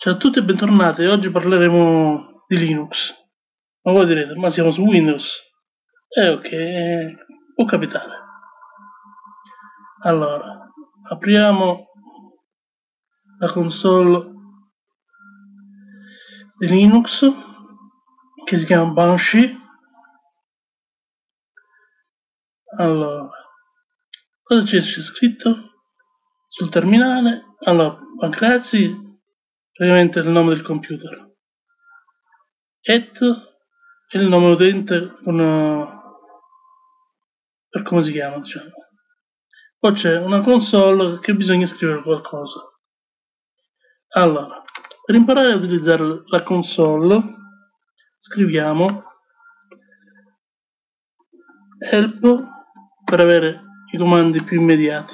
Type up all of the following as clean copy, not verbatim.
Ciao a tutti e bentornati, oggi parleremo di Linux. Ma voi direte, ma siamo su Windows? Ok, può capitare. Allora, apriamo la console di Linux, che si chiama Banshee. Allora, cosa c'è scritto sul terminale? Allora, Pancrazzi, praticamente è il nome del computer. Et è il nome utente per come si chiama, diciamo. Poi c'è una console che bisogna scrivere qualcosa. Allora, per imparare a utilizzare la console, scriviamo help per avere i comandi più immediati,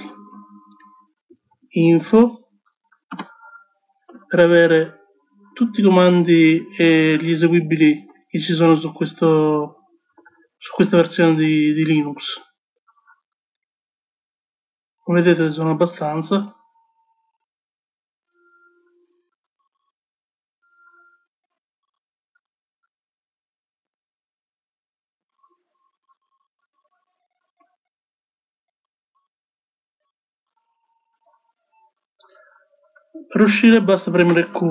info per avere tutti i comandi e gli eseguibili che ci sono su questa versione di Linux. Come vedete sono abbastanza. Per uscire basta premere Q.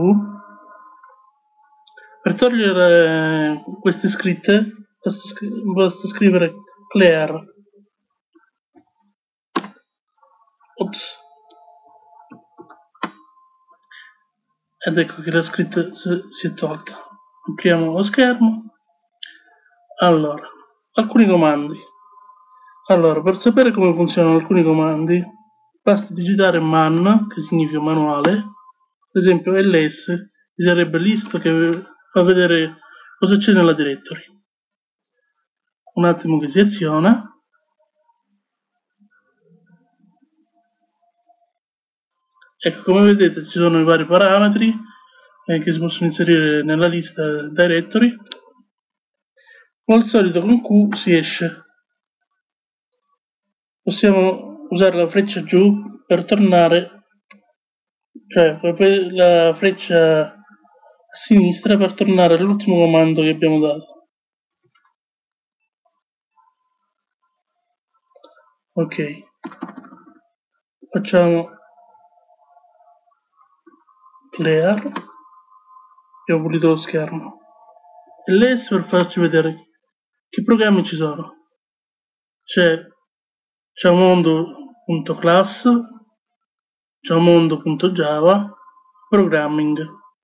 Per togliere queste scritte basta scrivere clear. Ops. Ed ecco che la scritta si è tolta. Apriamo lo schermo. Allora, alcuni comandi. Allora, per sapere come funzionano alcuni comandi, basta digitare man, che significa manuale. Ad esempio ls sarebbe list che fa vedere cosa c'è nella directory. Un attimo che si aziona. Ecco, come vedete ci sono i vari parametri che si possono inserire nella lista directory. Come al solito con Q si esce. Possiamo usare la freccia giù per tornare, cioè la freccia a sinistra per tornare all'ultimo comando che abbiamo dato. Ok, facciamo clear e ho pulito lo schermo. ls per farci vedere che programmi ci sono. C'è mondo.class, c'è mondo.java, programming.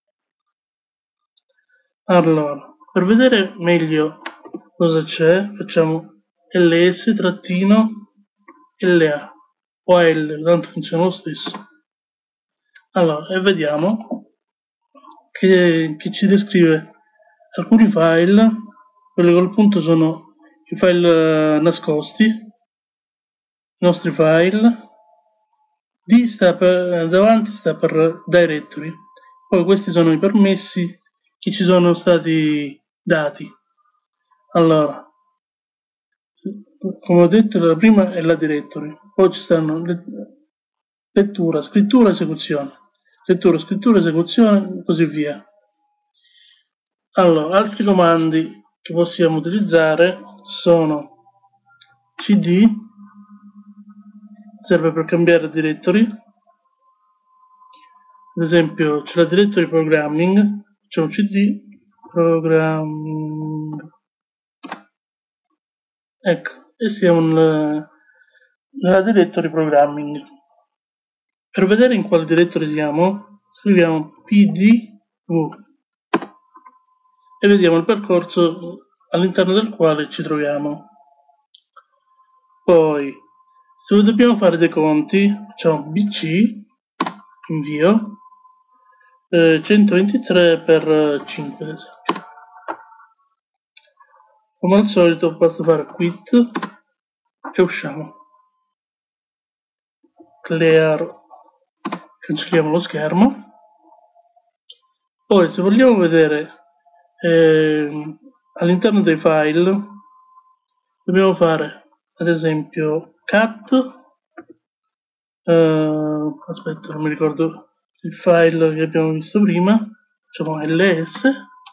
Allora, per vedere meglio cosa c'è, facciamo ls-la o L, tanto funziona lo stesso. Allora, e vediamo che ci descrive alcuni file. Quelli col punto sono i file nascosti, i nostri file. Davanti sta per directory. Poi questi sono i permessi che ci sono stati dati. Allora, come ho detto, la prima è la directory, poi ci stanno lettura, scrittura, esecuzione, lettura, scrittura, esecuzione e così via. Allora, altri comandi che possiamo utilizzare sono cd, serve per cambiare directory. Ad esempio c'è la directory programming, c'è un cd programming, ecco, e siamo nella directory programming. Per vedere in quale directory siamo, scriviamo pdv e vediamo il percorso all'interno del quale ci troviamo. Poi, se dobbiamo fare dei conti, facciamo bc, invio, 123 per 5 ad esempio. Come al solito basta fare quit e usciamo. Clear, cancelliamo lo schermo. Poi se vogliamo vedere all'interno dei file, dobbiamo fare ad esempio cat, aspetta non mi ricordo il file che abbiamo visto prima, facciamo ls,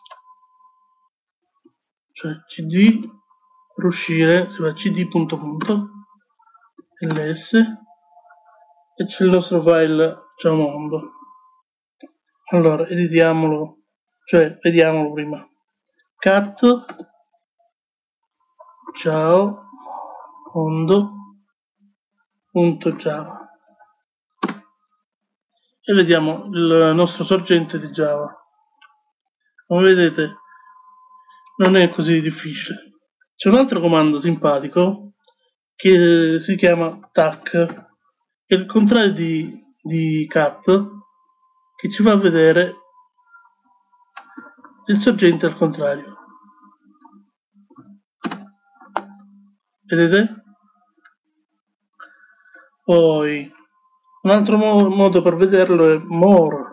cioè cd, per uscire si fa cd punto punto ls e c'è il nostro file ciao mondo. Allora editiamolo, cioè vediamolo prima. Cat ciao mondo.java e vediamo il nostro sorgente di Java. Come vedete non è così difficile. C'è un altro comando simpatico che si chiama tac, che è il contrario di cat, che ci fa vedere il sorgente al contrario. Vedete? Poi un altro modo per vederlo è more.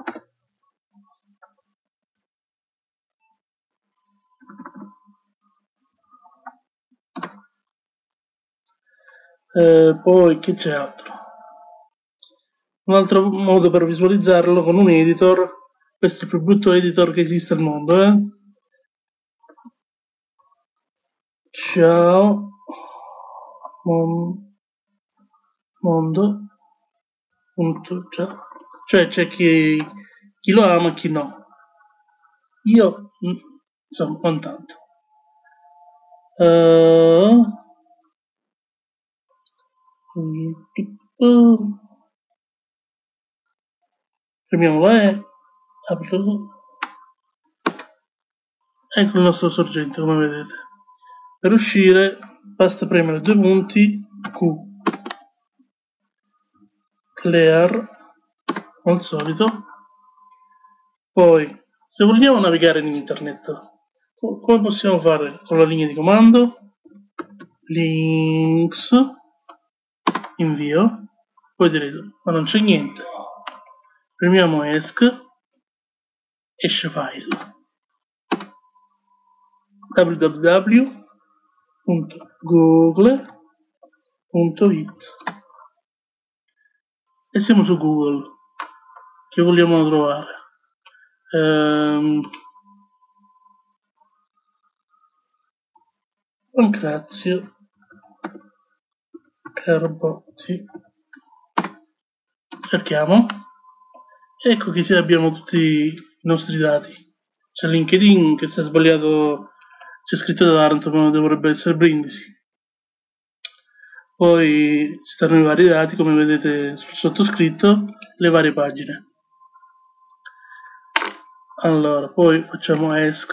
Poi che c'è altro? Un altro modo per visualizzarlo con un editor. Questo è il più brutto editor che esiste al mondo, Ciao mondo.java. Cioè c'è chi lo ama e chi no. Io insomma non tanto. Premiamo la apro. Ecco il nostro sorgente, come vedete. Per uscire basta premere due punti Q, clear, come al solito. Poi, se vogliamo navigare in internet, come possiamo fare? Con la linea di comando, links, invio, poi direte, ma non c'è niente. Premiamo ESC, esce file. www.google.it e siamo su Google. Che vogliamo trovare? Pancrazio Carbotti. Cerchiamo. Ecco che abbiamo tutti i nostri dati. C'è LinkedIn che sta sbagliato, c'è scritto Taranto ma dovrebbe essere Brindisi. Poi ci stanno i vari dati, come vedete sul sottoscritto, le varie pagine. Allora, poi facciamo ESC.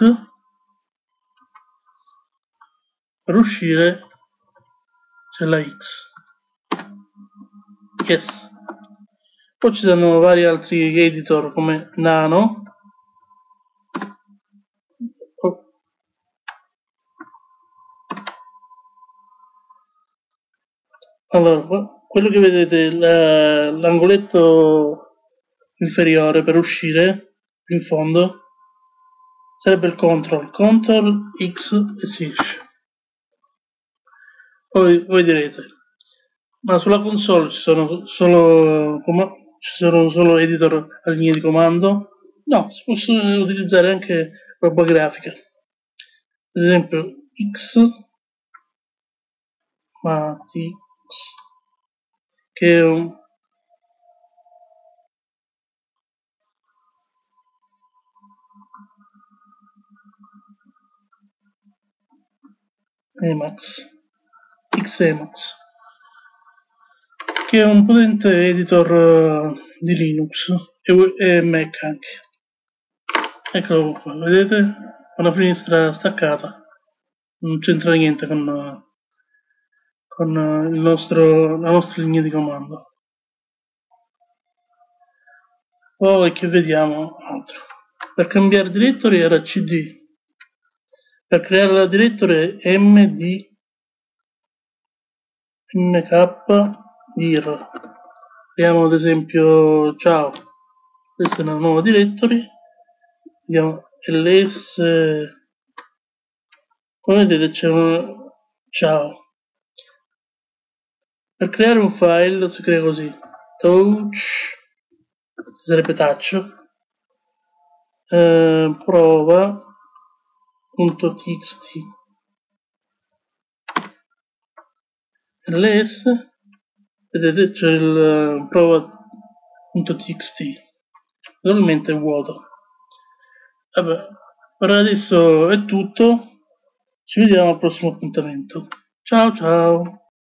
Per uscire c'è la X. Yes. Poi ci sono vari altri editor come Nano. Allora, quello che vedete, l'angoletto inferiore per uscire in fondo sarebbe il control X e si esce. Poi voi direte, ma sulla console ci sono solo editor a linea di comando? No, si possono utilizzare anche roba grafica. Ad esempio Xmatix, che è un Xemacs, che è un potente editor di Linux e Mac anche. Eccolo qua, vedete? Una finestra staccata, non c'entra niente con la nostra linea di comando. Poi che vediamo altro? Per cambiare directory era cd, per creare la directory md mkdir. Vediamo ad esempio ciao, questa è una nuova directory, vediamo ls, come vedete c'è un ciao. Per creare un file si crea così, touch sarebbe touch, prova.txt ls, vedete c'è il prova.txt, naturalmente è vuoto. Vabbè, per adesso è tutto, ci vediamo al prossimo appuntamento. Ciao ciao!